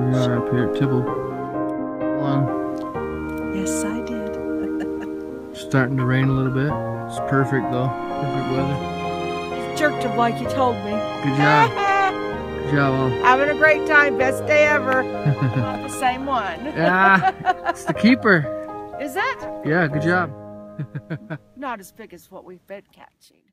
we are up here at Tibble. Yes, I did. Starting to rain a little bit. It's perfect though. Perfect weather. Just jerked him like you told me. Good job. Good job, Mom. Having a great time. Best day ever. Not the same one. Yeah, it's the keeper. Is it? Yeah, good job. Not as big as what we've been catching.